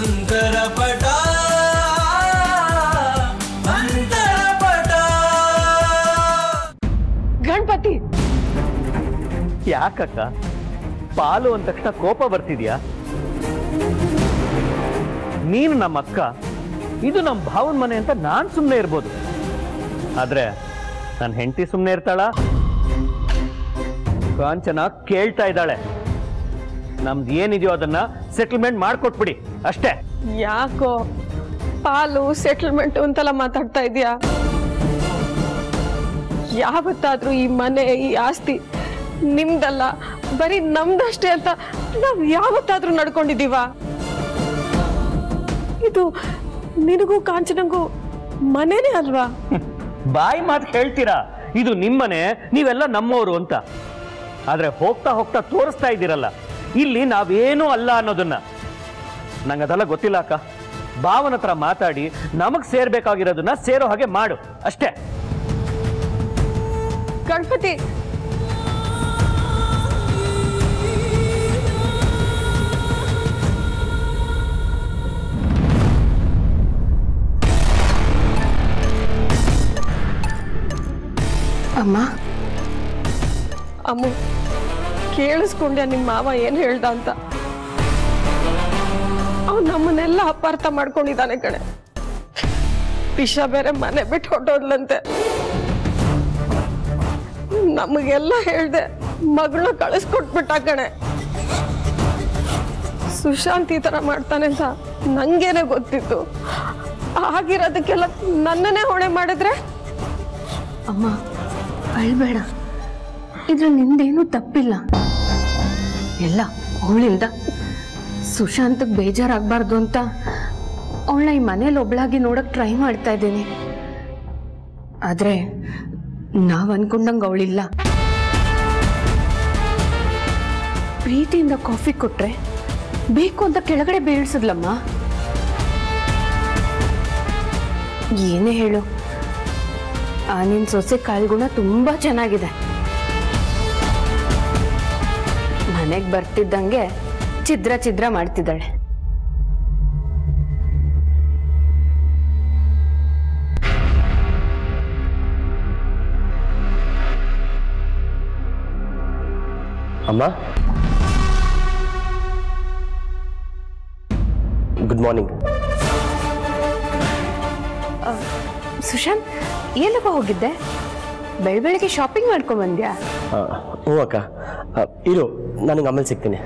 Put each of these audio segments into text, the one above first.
ಅಂತರಪಟ ಅಂತರಪಟ. ಗಣಪತಿ ಯಾಕಕ್ಕ ಪಾಲು ಅಂದ ತಕ್ಷಣ ಕೋಪ ಬರ್ತಿದ್ಯಾ? ನೀನು ನಮ್ಮ ಅಕ್ಕ, ಇದು ನಮ್ಮ ಭಾವನ ಮನೆ ಅಂತ ನಾನ್ ಸುಮ್ಮನೆ ಇರ್ಬೋದು, ಆದ್ರೆ ನನ್ನ ಹೆಂಡತಿ ಸುಮ್ಮನೆ ಇರ್ತಾಳ? ಕಾಂಚನ ಕೇಳ್ತಾ ಇದ್ದಾಳೆ. ನಮ್ದು ಏನಿದೆಯೋ ಅದನ್ನ ಸೆಟಲ್ಮೆಂಟ್ ಮಾಡ್ಕೊಟ್ಬಿಡಿ ಅಷ್ಟೇ. ಯಾಕೋ ಪಾಲು ಸೆಟಲ್ಮೆಂಟ್ ಅಂತೆಲ್ಲ ಮಾತಾಡ್ತಾ ಇದೀಯಾ? ಯಾವತ್ತಾದ್ರೂ ಈ ಮನೆ ಈ ಆಸ್ತಿ ನಿಮ್ದಲ್ಲ, ಬರೀ ನಮ್ದಷ್ಟೇ ಅಂತ ನಾವ್ ಯಾವತ್ತಾದ್ರೂ ನಡ್ಕೊಂಡಿದೀವ? ಇದು ನಿನಗೂ ಕಾಂಚನಂಗೂ ಮನೆನೇ ಅಲ್ವಾ? ಬಾಯಿ ಮಾತು ಹೇಳ್ತೀರಾ ಇದು ನಿಮ್ಮನೆ, ನೀವೆಲ್ಲ ನಮ್ಮವರು ಅಂತ. ಆದ್ರೆ ಹೋಗ್ತಾ ಹೋಗ್ತಾ ತೋರಿಸ್ತಾ ಇದ್ದೀರಲ್ಲ ಇಲ್ಲಿ ನಾವೇನೂ ಅಲ್ಲ ಅನ್ನೋದನ್ನ. ನಂಗದೆಲ್ಲ ಗೊತ್ತಿಲ್ಲ ಅಕ್ಕ. ಭಾವನ ಹತ್ರ ಮಾತಾಡಿ ನಮಗ್ ಸೇರ್ಬೇಕಾಗಿರೋದನ್ನ ಸೇರೋ ಹಾಗೆ ಮಾಡು ಅಷ್ಟೇ. ಗಣಪತಿ ಅಮ್ಮ ಅಮ್ಮ ಕೇಳಿಸ್ಕೊಂಡ್ಯ ನಿಮ್ಮ ಮಾವ ಏನ್ ಹೇಳ್ದ ಅಂತ? ಅವ್ನು ನಮ್ಮನ್ನೆಲ್ಲ ಅಪಾರ್ಥ ಮಾಡ್ಕೊಂಡಿದ್ದಾನೆ ಕಣೆ. ಪಿಶ ಬೇರೆ ಮನೆ ಬಿಟ್ಟು ಹೊಟ್ಟೋದ್ಲಂತೆ. ನಮಗೆಲ್ಲ ಹೇಳ್ದೆ ಮಗಳನ್ನ ಕಳಿಸ್ಕೊಟ್ಬಿಟ್ಟ ಕಣೆ. ಸುಶಾಂತ್ ಈ ತರ ಮಾಡ್ತಾನೆ ಅಂತ ನಂಗೇನೆ ಗೊತ್ತಿತ್ತು. ಆಗಿರೋದಕ್ಕೆಲ್ಲ ನನ್ನನ್ನೇ ಹೊಣೆ ಮಾಡಿದ್ರೆ? ಅಮ್ಮ ಅಳ್ಬೇಡ, ಇದ್ರಲ್ಲಿ ನಿಂದೇನೂ ತಪ್ಪಿಲ್ಲ. ಎಲ್ಲ ಅವಳಿಂದ. ಸುಶಾಂತಕ್ಕೆ ಬೇಜಾರಾಗಬಾರ್ದು ಅಂತ ಅವಳನ್ನ ಈ ಮನೇಲಿ ಒಬ್ಳಾಗಿ ನೋಡಕ್ ಟ್ರೈ ಮಾಡ್ತಾ ಇದ್ದೀನಿ. ಆದ್ರೆ ನಾವ್ ಅನ್ಕೊಂಡಂಗೆ ಅವಳಿಲ್ಲ. ಪ್ರೀತಿಯಿಂದ ಕಾಫಿ ಕೊಟ್ರೆ ಬೇಕು ಅಂತ ಕೆಳಗಡೆ ಬೀಳ್ಸದ್ಲಮ್ಮ. ಏನೇ ಹೇಳು, ಆ ನಿನ್ ಸೊಸೆ ಕಾಳ್ಗುಣ ತುಂಬಾ ಚೆನ್ನಾಗಿದೆ. ಮನೆಗೆ ಬರ್ತಿದ್ದಂಗೆ ಛಿದ್ರ ಛಿದ್ರ ಮಾಡ್ತಿದ್ದಾಳೆ. ಅಮ್ಮ ಗುಡ್ ಮಾರ್ನಿಂಗ್. ಸುಶಾಂತ್ ಎಲ್ಲಪ್ಪ ಹೋಗಿದ್ದೆ? ಬೆಳಗ್ಗೆ ಶಾಪಿಂಗ್ ಮಾಡ್ಕೊಂಡ್ ಬಂದ್ಯಾ? ಹ್ಞೂ ಅಕ್ಕ, ಇರು ನನಗೆ ಆಮೇಲೆ ಸಿಗ್ತೀನಿ.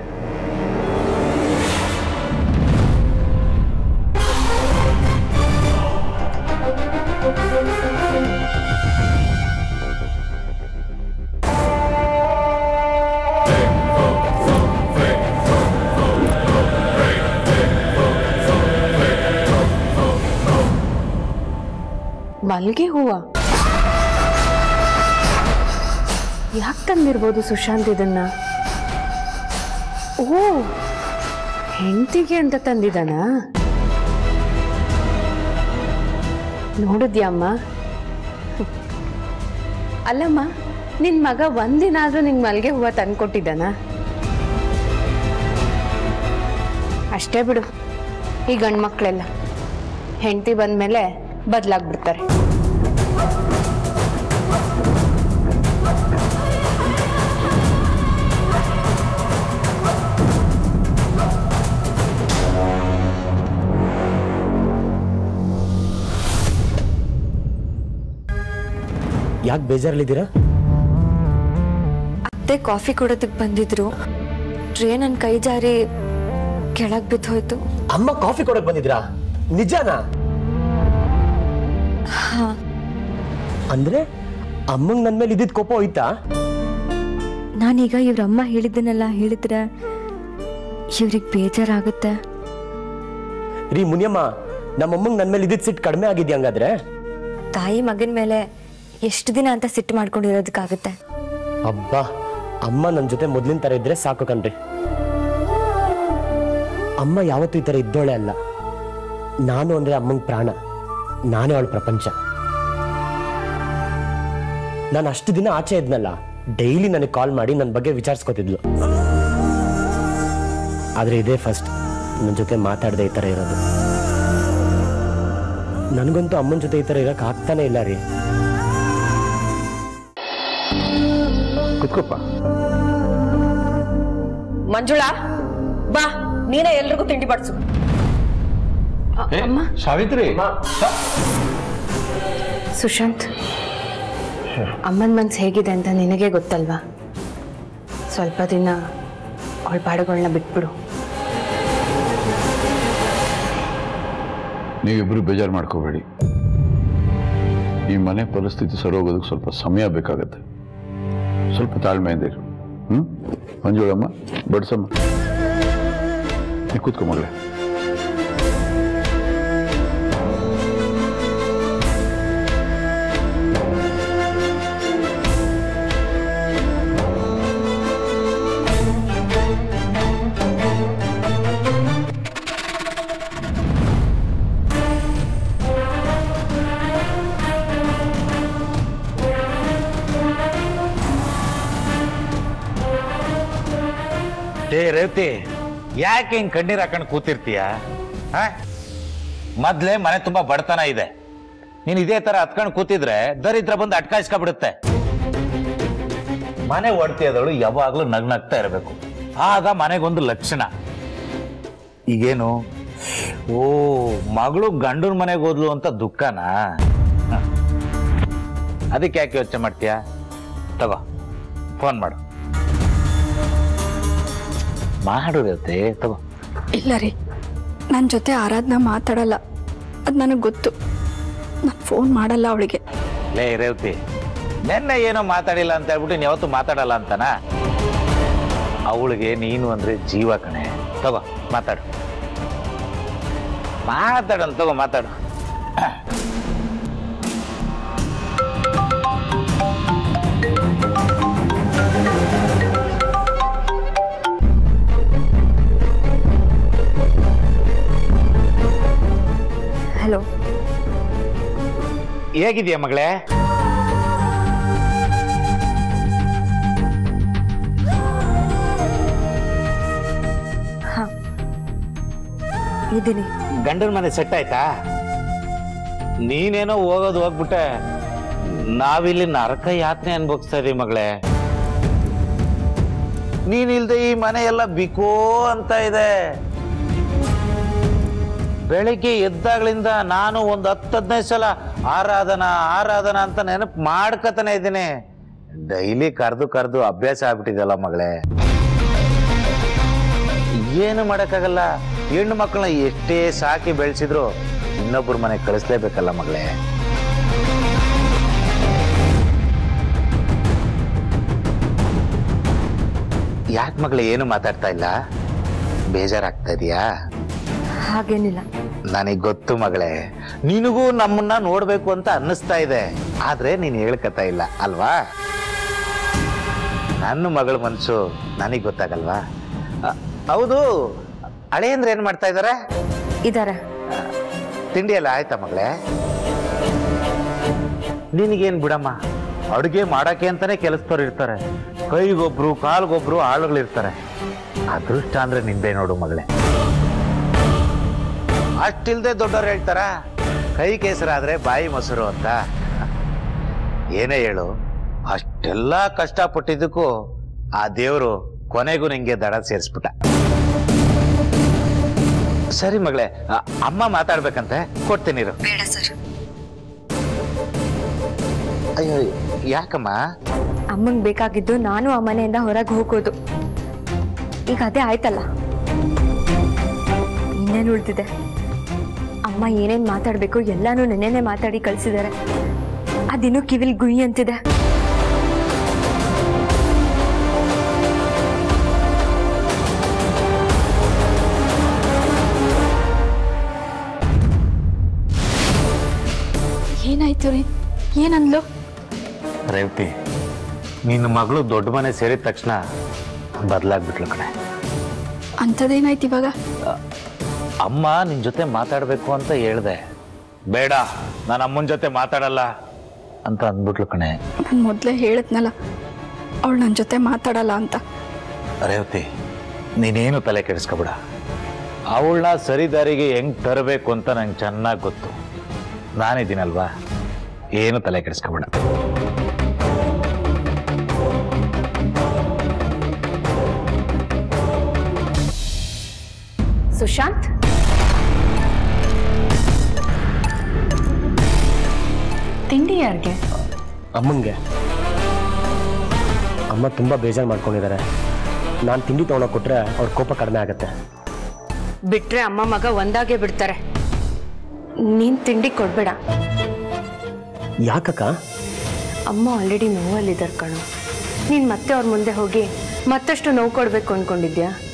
ಮಲ್ಗೆ ಹೂವ ಯಾಕೆ ತಂದಿರ್ಬೋದು ಸುಶಾಂತ್ ಇದನ್ನ? ಓ, ಹೆಂಡತಿಗೆ ಅಂತ ತಂದಿದ್ದಾನ? ನೋಡಿದ್ಯಮ್ಮ? ಅಲ್ಲಮ್ಮ, ನಿನ್ ಮಗ ಒಂದಿನ ಆದ್ರೂ ನಿಂಗೆ ಮಲ್ಗೆ ಹೂವ ತಂದ್ಕೊಟ್ಟಿದ್ದಾನ? ಅಷ್ಟೇ ಬಿಡು, ಈ ಗಂಡು ಮಕ್ಕಳೆಲ್ಲ ಹೆಂಡತಿ ಬಂದ್ಮೇಲೆ ಬದಲಾಗ್ಬಿಡ್ತಾರೆ. ಯಾಕೆ ಬೇಜಾರಲ್ಲಿದ್ದೀರಾ? ಅತ್ತೆ ಕಾಫಿ ಕೊಡೋದಕ್ಕೆ ಬಂದಿದ್ರು. ಟ್ರೇ ನನ್ನ ಕೈ ಜಾರಿ ಕೆಳಗ್ ಬಿದ್ದು ಹೋಯ್ತು. ಅಮ್ಮ ಕಾಫಿ ಕೊಡಕ್ ಬಂದಿದ್ರಾ? ನಿಜಾನಾ? ಅಂದ್ರೆ ಅಮ್ಮಂಗ್ ನನ್ ಮೇಲೆ ಇದ್ದಿದ್ ಕೋಪ ಹೋಯ್ತಾ? ನಾನೀಗ ಇವ್ರಮ್ಮ ಹೇಳಿದ್ದನ್ನೆಲ್ಲ ಹೇಳಿದ್ರೆ ಇವ್ರಿಗೆ ಬೇಜಾರಾಗುತ್ತೆ. ರೀ ಮುನಿಯಮ್ಮ, ನಮ್ಮಮ್ಮಂಗ್ ನನ್ ಮೇಲೆ ಇದ್ದಿದ್ ಸಿಟ್ಟು ಕಡಿಮೆ ಆಗಿದ್ಯಾ ಹಂಗಾದ್ರೆ? ತಾಯಿ ಮಗನ ಮೇಲೆ ಎಷ್ಟು ದಿನ ಅಂತ ಸಿಟ್ಟು ಮಾಡ್ಕೊಂಡಿರೋದಕ್ಕಾಗುತ್ತೆ? ಅಬ್ಬಾ, ಅಮ್ಮ ನನ್ ಜೊತೆ ಮೊದ್ಲಿನ ತರ ಇದ್ರೆ ಸಾಕು ಕಣ್ರಿ. ಅಮ್ಮ ಯಾವತ್ತೂ ಈ ತರ ಇದ್ದೋಳೆ ಅಲ್ಲ. ನಾನು ಅಂದ್ರೆ ಅಮ್ಮಂಗ್ ಪ್ರಾಣ, ನಾನೇ ಅವಳ ಪ್ರಪಂಚ. ನಾನು ಅಷ್ಟು ದಿನ ಆಚೆ ಇದ್ನಲ್ಲ, ಡೈಲಿ ನನಗೆ ಕಾಲ್ ಮಾಡಿ ನನ್ನ ಬಗ್ಗೆ ವಿಚಾರಿಸ್ಕೊತಿದ್ಲು. ಆದ್ರೆ ಇದೇ ಫಸ್ಟ್ ನನ್ನ ಜೊತೆ ಮಾತಾಡದೆ ಈ ಥರ ಇರೋದು. ನನಗಂತೂ ಅಮ್ಮನ ಜೊತೆ ಈ ಥರ ಇರೋಕೆ ಆಗ್ತಾನೆ ಇಲ್ಲ ರೀ. ಕುತ್ಕೋಪ್ಪ. ಮಂಜುಳಾ, ಬಾ, ನೀನೇ ಎಲ್ರಿಗೂ ತಿಂಡಿ ಬಡಿಸು. ಸಾವಿತ್ರಿ. ಸುಶಾಂತ್, ಅಮ್ಮನ ಮನ್ಸು ಹೇಗಿದೆ ಅಂತ ನಿನಗೆ ಗೊತ್ತಲ್ವಾ? ಸ್ವಲ್ಪ ದಿನ ಅವಳ ಪಾಡುಗಳನ್ನ ಬಿಟ್ಬಿಡು. ನೀವಿಬ್ರು ಬೇಜಾರು ಮಾಡ್ಕೋಬೇಡಿ. ಈ ಮನೆ ಪರಿಸ್ಥಿತಿ ಸರೋಗೋದಕ್ಕೆ ಸ್ವಲ್ಪ ಸಮಯ ಬೇಕಾಗತ್ತೆ. ಸ್ವಲ್ಪ ತಾಳ್ಮೆಯಿಂದ ಇರು. ಮಂಜುಳಮ್ಮ, ಬಡ್ಸಮ್ಮ, ನೀ ಕೂತ್ಕೊ ಮಗಳೇ. ರೇವತಿ, ಯಾಕೆ ಹಿಂಗ್ ಕಣ್ಣೀರ್ ಹಾಕೊಂಡು ಕೂತಿರ್ತೀಯ? ಮೊದ್ಲೇ ಮನೆ ತುಂಬಾ ಬಡತನ ಇದೆ. ನೀನ್ ಇದೇ ತರ ಹತ್ಕೊಂಡು ಕೂತಿದ್ರೆ ದರಿದ್ರ ಬಂದು ಅಟ್ಕಾಯಿಸ್ಕೊಬಿಡುತ್ತೆ. ಮನೆ ಒಡ್ತಿಯದಳು ಯಾವಾಗ್ಲೂ ನಗ್ನಗ್ತಾ ಇರಬೇಕು, ಆಗ ಮನೆಗೊಂದು ಲಕ್ಷಣ. ಈಗೇನು, ಓ ಮಗಳು ಗಂಡನ ಮನೆಗೆ ಹೋದ್ಲು ಅಂತ ದುಃಖನಾ? ಅದಕ್ಕೆ ಯಾಕೆ ಯೋಚನೆ ಮಾಡ್ತೀಯ? ತಗೋ, ಫೋನ್ ಮಾಡು. ಮಾಡಿರುತ್ತೆ, ತಗೋ. ಇಲ್ಲ ರೀ, ನನ್ನ ಜೊತೆ ಆರಾಧನಾ ಮಾತಾಡಲ್ಲ, ಅದು ನನಗೆ ಗೊತ್ತು. ನಾನು ಫೋನ್ ಮಾಡಲ್ಲ ಅವಳಿಗೆ. ಲೇ ರೇವತಿ, ನೆನ್ನೆ ಏನೋ ಮಾತಾಡಿಲ್ಲ ಅಂತ ಹೇಳ್ಬಿಟ್ಟು ನೀನು ಯಾವತ್ತು ಮಾತಾಡಲ್ಲ ಅಂತಾನ? ಅವಳಿಗೆ ನೀನು ಅಂದ್ರೆ ಜೀವ ಕಣೆ. ತಗೋ ಮಾತಾಡು, ಮಾತಾಡೋಣ, ತಗೋ ಮಾತಾಡು. ಹಲೋ, ಹೇಗಿದೆಯಾ ಮಗಳೇ? ಹಾ ಇದ್ದೀನಿ. ಗಂಡನ ಮನೆ ಸೆಟ್ ಆಯ್ತಾ? ನೀನೇನೋ ಹೋಗೋದು ಹೋಗ್ಬಿಟ್ಟೆ, ನಾವಿಲ್ಲಿ ನರಕ ಯಾತ್ರೆ ಅನ್ಭವಿಸ್ತಾ ಇದೀವಿ ಮಗಳೇ. ನೀನಿಲ್ದೆ ಈ ಮನೆ ಎಲ್ಲ ಬಿಕೋ ಅಂತ ಇದೆ. ಬೆಳಿಗ್ಗೆ ಎದ್ದಾಗ್ಲಿಂದ ನಾನು ಒಂದು 10-15 ಸಲ ಆರಾಧನಾ ಆರಾಧನಾ ಅಂತ ನೆನಪು ಮಾಡ್ಕತಾನೆ ಇದ್ದೀನಿ. ಡೈಲಿ ಕರೆದು ಅಭ್ಯಾಸ ಆಗ್ಬಿಟ್ಟಿದಲ್ಲ ಮಗಳೇ. ಏನು ಮಾಡಕ್ಕಾಗಲ್ಲ, ಹೆಣ್ಣು ಮಕ್ಕಳನ್ನ ಎಷ್ಟೇ ಸಾಕಿ ಬೆಳೆಸಿದ್ರು ಇನ್ನೊಬ್ಬರ ಮನೆಗೆ ಕಳಿಸ್ಲೇಬೇಕಲ್ಲ ಮಗಳೇ. ಯಾಕೆ ಮಗಳೇ ಏನು ಮಾತಾಡ್ತಾ ಇಲ್ಲ? ಬೇಜಾರಾಗ್ತಾ ಇದೆಯಾ? ಹಾಗೇನಿಲ್ಲ. ನನಗೆ ಗೊತ್ತು ಮಗಳೇ, ನಿನಗೂ ನಮ್ಮನ್ನ ನೋಡ್ಬೇಕು ಅಂತ ಅನ್ನಿಸ್ತಾ ಇದೆ, ಆದ್ರೆ ನೀನ್ ಹೇಳ್ಕತಾ ಇಲ್ಲ ಅಲ್ವಾ? ನನ್ನ ಮಗಳ ಮನ್ಸು ನನಗ್ ಗೊತ್ತಾಗಲ್ವಾ? ಹೌದು, ಅಳಿಯಂದ್ರೆ ಏನ್ ಮಾಡ್ತಾ ಇದಾರೆ? ಇದಾರೆ. ತಿಂಡಿ ಎಲ್ಲ ಆಯ್ತಾ ಮಗಳೇ? ನಿನಗೇನ್ ಬಿಡಮ್ಮ, ಅಡುಗೆ ಮಾಡಕ್ಕೆ ಅಂತಾನೆ ಕೆಲಸದವ್ರು ಇರ್ತಾರೆ, ಕೈಗೊಬ್ರು ಕಾಲ್ಗೊಬ್ರು ಆಳುಗಳಿರ್ತಾರೆ. ಅದೃಷ್ಟ ಅಂದ್ರೆ ನಿಂದೆ ನೋಡು ಮಗಳೇ. ಅಷ್ಟಿಲ್ದೆ ದೊಡ್ಡವ್ರು ಹೇಳ್ತಾರ, ಕೈ ಕೇಸರಾದ್ರೆ ಬಾಯಿ ಮೊಸರು ಅಂತ. ಏನೇ ಹೇಳು, ಅಷ್ಟೆಲ್ಲ ಕಷ್ಟಪಟ್ಟಿದ್ದಕ್ಕೂ ಆ ದೇವರು ಕೊನೆಗೂ ನಿಂಗೆ ದಡ ಸೇರಿಸ್ಬಿಟ್ಟ. ಸರಿ ಮಗಳೇ, ಅಮ್ಮ ಮಾತಾಡ್ಬೇಕಂತೆ, ಕೊಡ್ತೀನಿ. ಬೇಡ ಸರ್. ಅಯ್ಯೋ ಯಾಕಮ್ಮ? ಅಮ್ಮಂಗೆ ಬೇಕಾಗಿದ್ದು ನಾನು ಆ ಮನೆಯಿಂದ ಹೊರಗೆ ಹೋಗೋದು. ಈಗ ಅದೇ ಆಯ್ತಲ್ಲ, ಇನ್ನೇನು ಉಳಿದಿದೆ? ಅಮ್ಮ ಏನೇನು ಮಾತಾಡಬೇಕು ಎಲ್ಲಾನು ನೆನ್ನೆನೆ ಮಾತಾಡಿ ಕಳಿಸಿದ್ದಾರೆ. ಅದಿನ್ನೂ ಕಿವಿಲ್ ಗುಯಿ ಅಂತಿದೆ. ಏನಾಯ್ತು ರೀ? ಏನಂದ್ಲು? ರೇವತಿ, ನಿನ್ನ ಮಗಳು ದೊಡ್ಡ ಮನೆ ಸೇರಿದ ತಕ್ಷಣ ಬದಲಾಗ್ಬಿಟ್ಲು ಕಣೆ. ಅಂಥದ್ದೇನಾಯ್ತು ಇವಾಗ? ಅಮ್ಮ ನಿನ್ ಜೊತೆ ಮಾತಾಡ್ಬೇಕು ಅಂತ ಹೇಳ್ದೆ, ಬೇಡ ನಾನು ಅಮ್ಮನ ಜೊತೆ ಮಾತಾಡಲ್ಲ ಅಂತ ಅಂದ್ಬಿಟ್ಲು ಕಣೆ. ನಾನು ಮೊದಲೇ ಹೇಳಿದ್ನಲ್ಲ ಅವಳು ನನ್ನ ಜೊತೆ ಮಾತಾಡಲ್ಲ ಅಂತ. ರೇವತಿ, ನೀನೇನು ತಲೆ ಕೆಡಿಸ್ಕೊಬಿಡ. ಅವಳನ್ನ ಸರಿದಾರಿಗೆ ಹೆಂಗ್ ತರಬೇಕು ಅಂತ ನಂಗೆ ಚೆನ್ನಾಗಿ ಗೊತ್ತು. ನಾನಿದ್ದೀನಲ್ವಾ, ಏನು ತಲೆ ಕೆಡಿಸ್ಕೊಬೇಡ. ಸುಶಾಂತ್, ತಿಂಡಿ ಯಾರಿಗೆ? ಅಮ್ಮಂಗೆ. ಅಮ್ಮ ತುಂಬ ಬೇಜಾರು ಮಾಡ್ಕೊಂಡಿದ್ದಾರೆ. ನಾನು ತಿಂಡಿ ತೊಗೊಂಡೋಗಿ ಕೊಟ್ರೆ ಅವ್ರ ಕೋಪ ಕಡಿಮೆ ಆಗುತ್ತೆ. ಬಿಟ್ರೆ ಅಮ್ಮ ಮಗ ಒಂದಾಗೆ ಬಿಡ್ತಾರೆ. ನೀನ್ ತಿಂಡಿ ಕೊಡ್ಬೇಡ. ಯಾಕಕ್ಕ? ಅಮ್ಮ ಆಲ್ರೆಡಿ ನೋವಲ್ಲಿದ್ದಾರೆ ಕಣೋ. ನೀನ್ ಮತ್ತೆ ಅವ್ರ ಮುಂದೆ ಹೋಗಿ ಮತ್ತಷ್ಟು ನೋವು ಕೊಡ್ಬೇಕು ಅನ್ಕೊಂಡಿದ್ಯಾ?